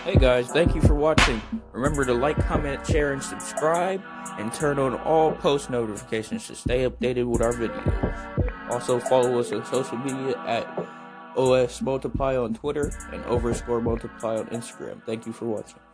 Hey guys, thank you for watching. Remember to like, comment, share, and subscribe, and turn on all post notifications to stay updated with our videos. Also follow us on social media at OverScore Multiply on Twitter and OverScore Multiply on Instagram. Thank you for watching.